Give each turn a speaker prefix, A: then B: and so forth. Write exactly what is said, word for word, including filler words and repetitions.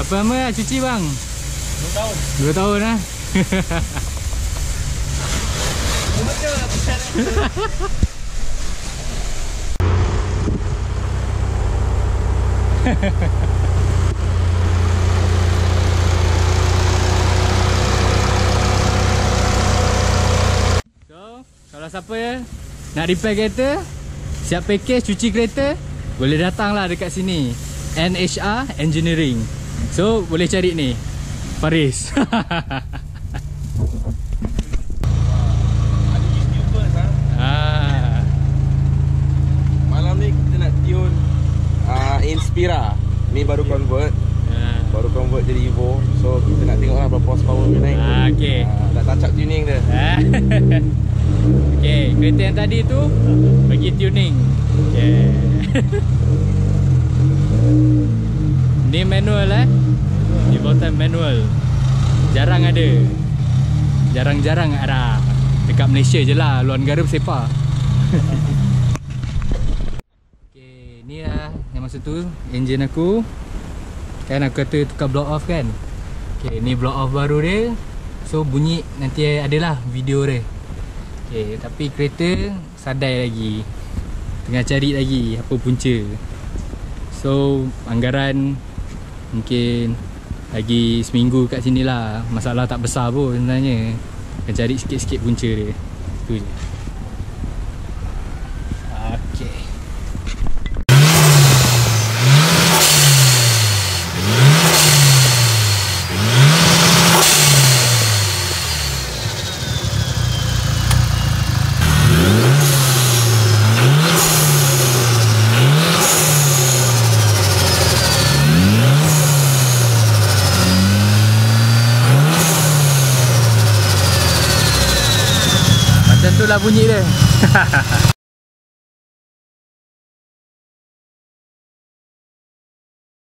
A: Berapa lama lah cuci bang?
B: Dua tahun.
A: Dua tahun lah.
B: Betul lah pesan.
A: So, kalau siapa nak repair kereta, siap package cuci kereta, boleh datang lah dekat sini, N H R Engineering. So, boleh cari ni Faris.
B: Ah. Malam ni kita nak tune uh, Inspira. Ni baru convert.
A: Ah.
B: Baru convert jadi Evo. So kita nak tengok lah berapa horsepower dia naik.
A: Ah, okay.
B: uh, Nak touch up tuning dia.
A: Okay, kereta yang tadi tu bagi tuning. Okay. Ni manual eh. Ni button manual. Jarang ada. Jarang-jarang ada. Dekat Malaysia je lah, luar negara bersepah. Okay, ni lah yang masa tu enjin aku. Kan aku kata tukar block off kan. Okay, ni block off baru dia. So bunyi nanti adalah video dia. Okay, tapi kereta sadai lagi. Tengah cari lagi apa punca. So anggaran mungkin lagi seminggu kat sini lah. Masalah tak besar pun sebenarnya. Akan cari sikit-sikit punca dia. Tu je. Okay. Macam tu lah bunyi dia.